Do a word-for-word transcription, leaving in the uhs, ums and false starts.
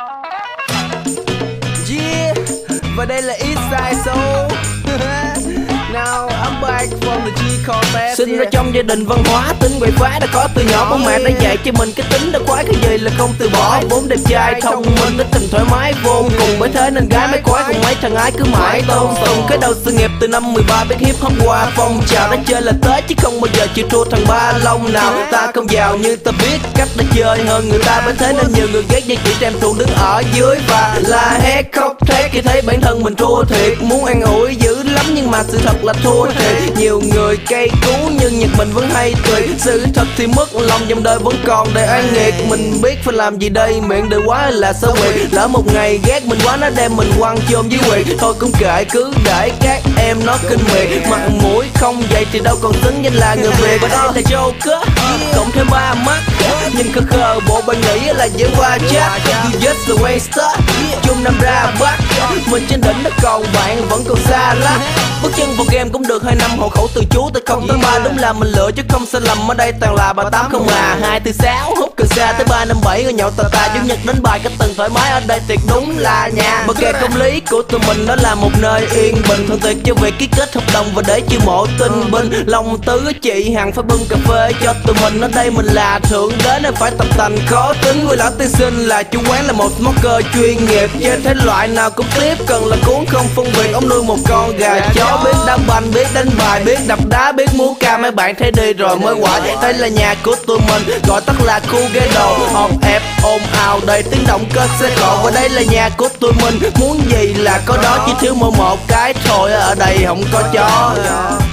Yeah, và đây là Eastside Soul. Now I'm back from the G-Contest. Sinh ra trong gia đình văn hóa, tính quậy phá đã có từ nhỏ. Bố mẹ đã dạy cho mình cái tính đã khoái, cái gì là không từ bỏ. Vốn đẹp trai thông minh, tính tình thoải mái vô cùng. Bởi thế nên gái mới khoái cùng mấy thằng ái cứ mãi tôn sùng. Cái đầu sự nghiệp từ năm mười ba biết hip hop qua phong trào. Đã chơi là Tết chứ không bao giờ chịu thua thằng ba lông nào. Ta không giàu nhưng ta biết cách để chơi hơn người ta. Bởi thế nên nhiều người ghét nhưng chỉ em thuồng đứng ở dưới và la hét khóc thét khi thấy bản thân mình thua thiệt. Muốn an ủi dữ lắm nhưng mà sự thật là thua thiệt. Nhiều người cây cú nhưng nhật mình vẫn hay cười. Sự thật thì mất lòng dòng đời vẫn còn để an nghiệt. Mình biết phải làm gì đây, miệng đời quá là xấu quyệt. Lỡ một ngày ghét mình quá nó đem mình quăng chôn dưới quyệt. Thôi cũng kệ cứ để các em nó kinh miệt. Mặt mũi không vậy thì đâu còn xứng danh là người Việt. Và đây là Joker cộng thêm ba mắt. Nhìn khờ khờ bộ bạn nghĩ là dễ qua chắc. You just a waster chung năm ra bắt. Mình trên đỉnh đất còn bạn vẫn còn xa lắm. Bước chân vào game cũng được hai năm, hộ khẩu từ chú tới không tới ba. Đúng là mình lựa chứ không sai lầm, ở đây toàn là bà tám không à. Hai từ sáu hút cần xa tới ba năm bảy ngồi nhậu tà tà. Chủ nhật đánh bài cách từng thoải mái, ở đây tuyệt đúng là nhà. Mà kệ công lý của tụi mình đó là một nơi yên bình, thuận tiện cho việc ký kết hợp đồng và để chiêu mộ tinh binh. Lòng tứ chị Hằng phải bưng cà phê cho tụi mình, ở đây mình là thượng đế nên phải tập tành khó tính. Người lão tiên sinh là chủ quán là một smoker chuyên nghiệp, chơi thể loại nào cũng tiếp cần là cuốn không phân biệt. Ông nuôi một con gà chó biết đá banh, biết đánh bài, biết đập đá, biết múa ca. Mấy bạn thấy đi rồi mới quả. Đây là nhà của tụi mình, gọi tắt là khu ghế đồ. Hòn ép ồn ào đầy tiếng động cơ xe cộ. Và đây là nhà của tụi mình, muốn gì là có đó, chỉ thiếu mỗi một cái thôi. Ở đây không có chó.